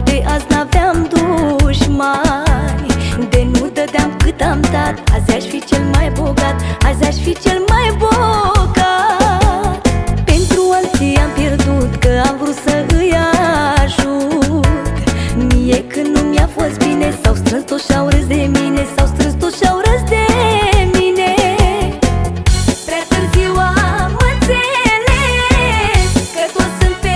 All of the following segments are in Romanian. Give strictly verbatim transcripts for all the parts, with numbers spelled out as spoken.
de azi n-aveam dușmani, de nu dădeam cât am dat. Azi aș fi cel mai bogat, azi aș fi cel mai bogat. Pentru alții am pierdut, că am vrut să îi ajut. Mie când nu mi-a fost bine, s-au strâns toți și-au râs de mine, s-au strâns toți și-au râs de mine. Prea târziu am înțeles că toți sunt pe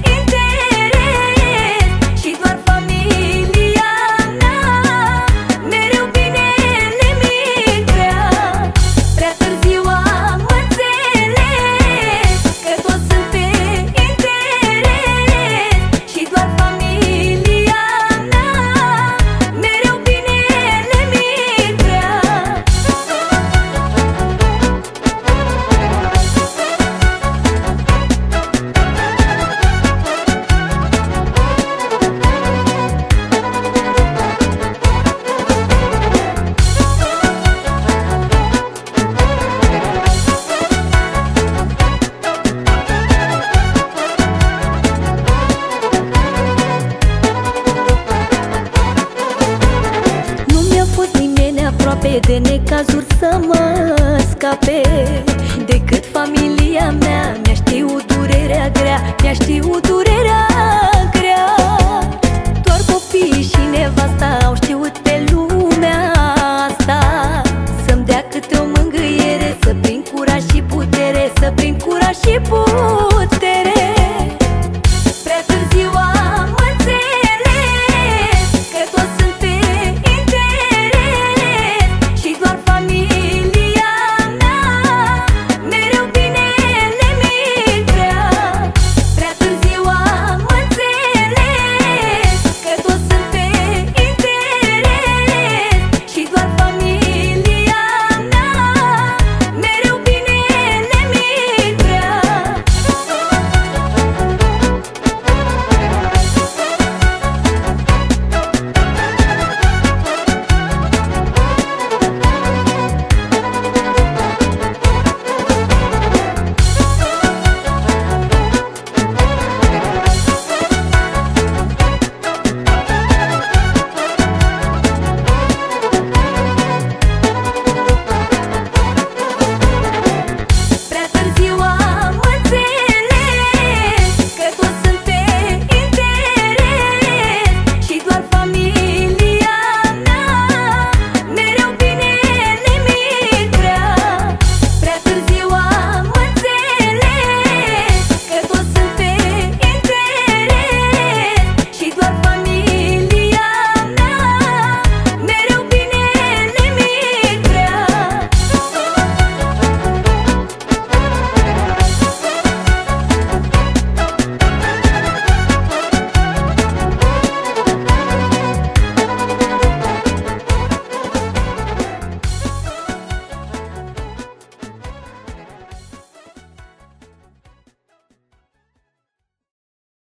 interes și doar familia mea mereu binele mi vrea. Prea târziu am înțeles că toți sunt pe interes și doar familia mea mereu binele mi vrea. Nu mi-a fost nimeni aproape de necazuri să mă scape, decât familia mea. Mi-a știut durerea grea, mi-a știut